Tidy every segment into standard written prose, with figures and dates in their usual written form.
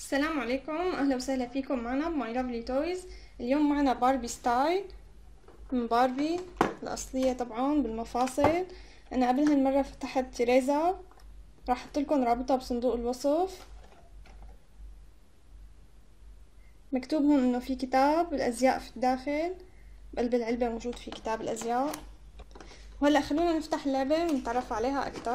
السلام عليكم، اهلا وسهلا فيكم معنا بماي لافلي تويز. اليوم معنا باربي ستايل من باربي الاصليه طبعا بالمفاصل. انا قبل هالمره فتحت تيريزا، راح احط لكم رابطها بصندوق الوصف. مكتوب هون انه في كتاب الازياء في الداخل، بقلب العلبه موجود في كتاب الازياء. وهلا خلونا نفتح اللعبه ونتعرف عليها اكثر.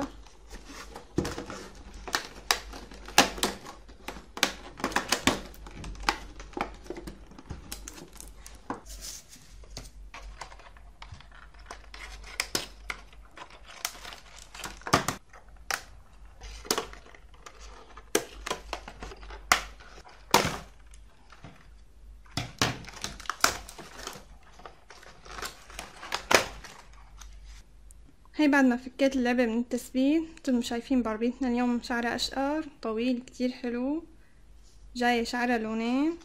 هي بعد ما فكيت اللعبة من التثبيت. انتم شايفين باربيتنا اليوم شعرها اشقر طويل كتير حلو، جاية شعرها لونين،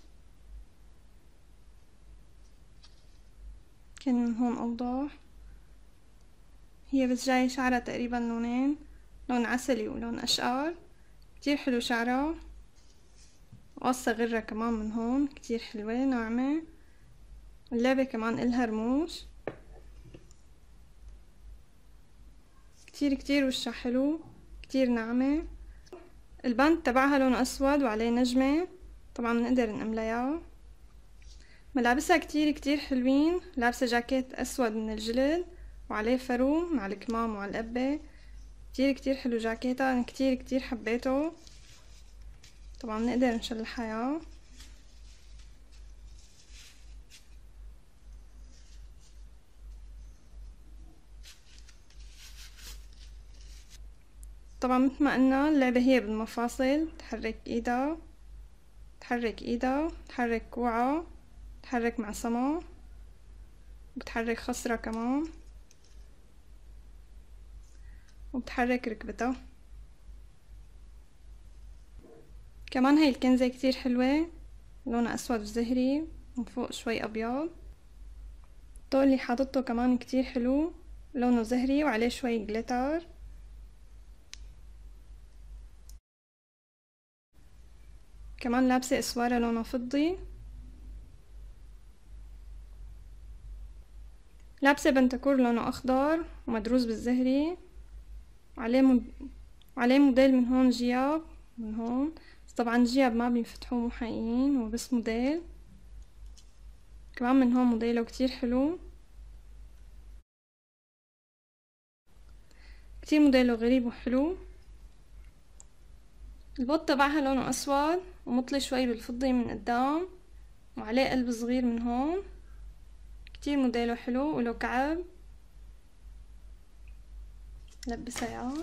كان من هون اوضح. هي بس جاية شعرها تقريبا لونين، لون عسلي ولون اشقر، كتير حلو شعرها. وقصة غرة كمان من هون كتير حلوة ناعمة. اللعبة كمان الها رموش، كتير وشها حلو، كتير ناعمة. البند تبعها لونه اسود وعليه نجمة، طبعا بنقدر نملاها. ملابسها كتير حلوين، لابسة جاكيت اسود من الجلد وعليه فرو مع الكمام وعلى القبة. كتير حلو جاكيتها، انا كتير حبيته. طبعا نقدر نشلحها اياه. طبعا مثل ما قلنا اللعبة هي بالمفاصل، تحرك ايدها، تحرك كوعها، تحرك معصمها، بتحرك خصرها كمان، وبتحرك ركبتها. كمان هاي الكنزة كتير حلوة، لونها اسود وزهري من فوق شوي ابيض. الطول اللي حاطته كمان كتير حلو، لونه زهري وعليه شوي جليتر. كمان لابسة اسوارة لونها فضي، لابسة بنتكور لونه اخضر ومدروس بالزهري، وعليه موديل من هون جياب من هون، بس طبعا جياب ما بينفتحوه مو حقيقيين، هو بس موديل. كمان من هون موديله كتير حلو، كتير موديله غريب وحلو. البوط تبعها لونه اسود ومطلي شوي بالفضي من قدام، وعليه قلب صغير من هون، كتير موديله حلو وله كعب. لبسها اياه.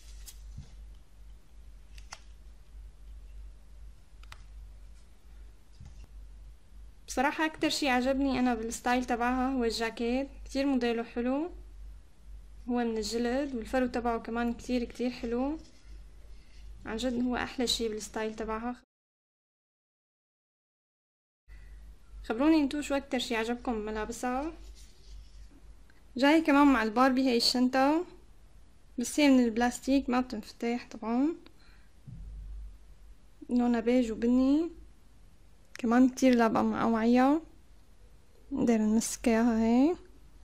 بصراحة اكتر شي عجبني انا بالستايل تبعها هو الجاكيت، كتير موديله حلو، هو من الجلد والفرو تبعه كمان كتير حلو. عن جد هو احلى شي بالستايل تبعها. خبروني انتو شو اكتر شي عجبكم بملابسها. جاي كمان مع الباربي هاي الشنطة، بس هي من البلاستيك ما بتنفتح طبعا، لونها بيج وبني، كمان كتير لابقة مع اوعية، نقدر نمسك اياها هيك.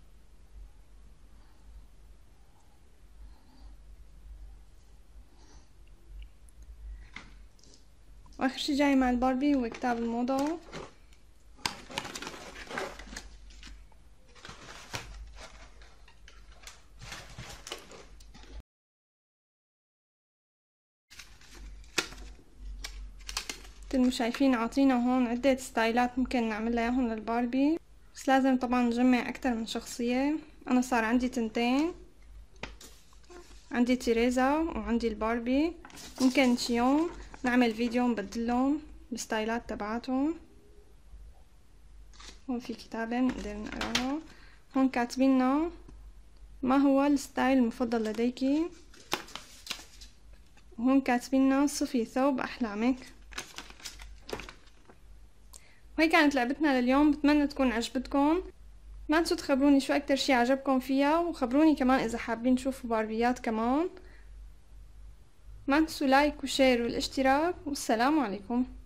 واخر شي جاي مع الباربي هو كتاب الموضة. مثل ما شايفين عاطينا هون عدة ستايلات ممكن نعملها اياهم للباربي، بس لازم طبعا نجمع اكتر من شخصية. انا صار عندي تنتين، عندي تيريزا وعندي الباربي. ممكن شي يوم نعمل فيديو نبدلهم الستايلات تبعاتهم. هون في كتابة نقدر نقراها، هون كاتبيننا ما هو الستايل المفضل لديكي، وهون كاتبيننا صفي ثوب احلامك. وهي كانت لعبتنا لليوم، بتمنى تكون عجبتكم. ما تنسوا تخبروني شو اكتر شي عجبكم فيها، وخبروني كمان اذا حابين تشوفوا باربيات كمان. ما تنسوا لايك وشير والاشتراك، والسلام عليكم.